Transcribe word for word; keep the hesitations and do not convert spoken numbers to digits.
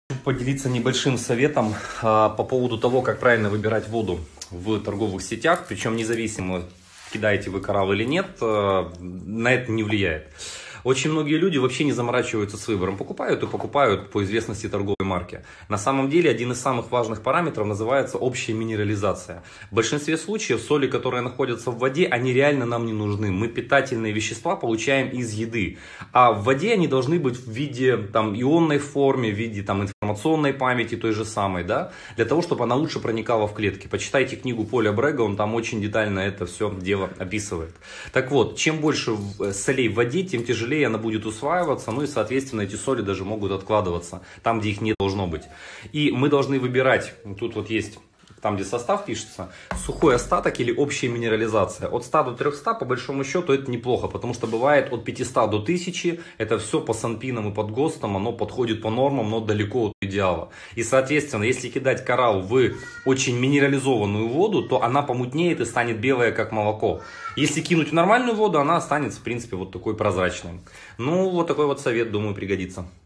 Поделиться небольшим советом а, по поводу того, как правильно выбирать воду в торговых сетях, причем независимо, кидаете вы коралл или нет, а, на это не влияет. Очень многие люди вообще не заморачиваются с выбором, покупают и покупают по известности торговой марки. На самом деле один из самых важных параметров называется общая минерализация. В большинстве случаев соли, которые находятся в воде, они реально нам не нужны. Мы питательные вещества получаем из еды, а в воде они должны быть в виде там, ионной форме, в виде там, информационной памяти той же самой, да? Для того, чтобы она лучше проникала в клетки. Почитайте книгу Поля Брэга, он там очень детально это все дело описывает. Так вот, чем больше солей в воде, тем тяжелее она будет усваиваться, ну и, соответственно, эти соли даже могут откладываться там, где их не должно быть. И мы должны выбирать, тут вот есть, там, где состав пишется, сухой остаток или общая минерализация. От ста до трёхсот, по большому счету, это неплохо, потому что бывает от пятисот до тысячи, это все по санпинам и под ГОСТам, оно подходит по нормам, но далеко от идеала. И, соответственно, если кидать коралл в очень минерализованную воду, то она помутнеет и станет белая, как молоко. Если кинуть в нормальную воду, она останется, в принципе, вот такой прозрачной. Ну, вот такой вот совет, думаю, пригодится.